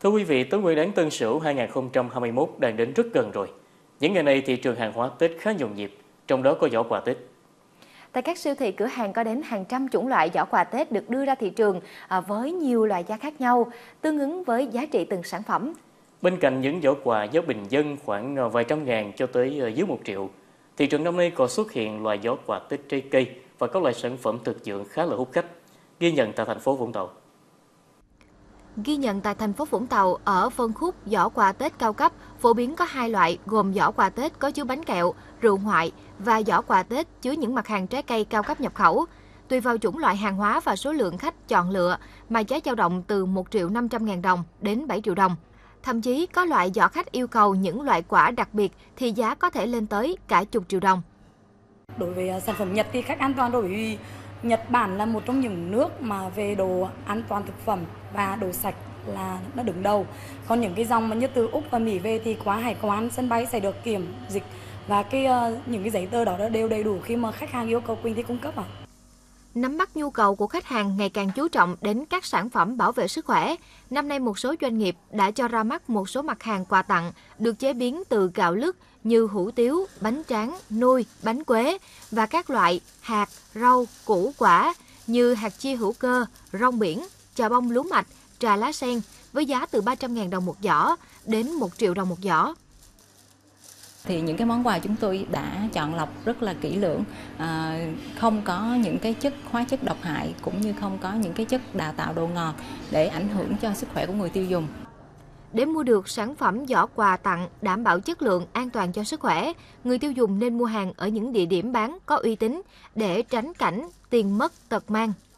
Thưa quý vị, Tết Nguyên đán Tân Sửu 2021 đang đến rất gần rồi. Những ngày này thị trường hàng hóa Tết khá nhộn nhịp, trong đó có giỏ quà Tết. Tại các siêu thị cửa hàng có đến hàng trăm chủng loại giỏ quà Tết được đưa ra thị trường với nhiều loại giá khác nhau, tương ứng với giá trị từng sản phẩm. Bên cạnh những giỏ quà giá bình dân khoảng vài trăm ngàn cho tới dưới 1 triệu, thị trường năm nay còn xuất hiện loại giỏ quà Tết trái cây và các loại sản phẩm thực dụng khá là hút khách, ghi nhận tại thành phố Vũng Tàu. Ghi nhận tại thành phố Vũng Tàu, ở phân khúc giỏ quà Tết cao cấp, phổ biến có hai loại gồm giỏ quà Tết có chứa bánh kẹo, rượu ngoại và giỏ quà Tết chứa những mặt hàng trái cây cao cấp nhập khẩu. Tùy vào chủng loại hàng hóa và số lượng khách chọn lựa mà giá dao động từ 1.500.000 đồng đến 7 triệu đồng. Thậm chí có loại giỏ khách yêu cầu những loại quả đặc biệt thì giá có thể lên tới cả chục triệu đồng. Đối với sản phẩm Nhật thì khách an toàn rồi, vì Nhật Bản là một trong những nước mà về đồ an toàn thực phẩm và đồ sạch là nó đứng đầu. Còn những cái dòng mà như từ Úc và Mỹ về thì qua hải quan sân bay sẽ được kiểm dịch và những cái giấy tờ đó đều đầy đủ khi mà khách hàng yêu cầu Quỳnh thì cung cấp. Nắm bắt nhu cầu của khách hàng ngày càng chú trọng đến các sản phẩm bảo vệ sức khỏe. Năm nay một số doanh nghiệp đã cho ra mắt một số mặt hàng quà tặng được chế biến từ gạo lứt như hủ tiếu, bánh tráng, nui, bánh quế và các loại hạt, rau, củ quả như hạt chia hữu cơ, rong biển, chà bông lúa mạch, trà lá sen với giá từ 300.000 đồng một giỏ đến 1 triệu đồng một giỏ. Thì những cái món quà chúng tôi đã chọn lọc rất là kỹ lưỡng, không có những cái hóa chất độc hại cũng như không có những cái chất đào tạo đồ ngọt để ảnh hưởng cho sức khỏe của người tiêu dùng. Để mua được sản phẩm giỏ quà tặng đảm bảo chất lượng, an toàn cho sức khỏe, người tiêu dùng nên mua hàng ở những địa điểm bán có uy tín để tránh cảnh tiền mất tật mang.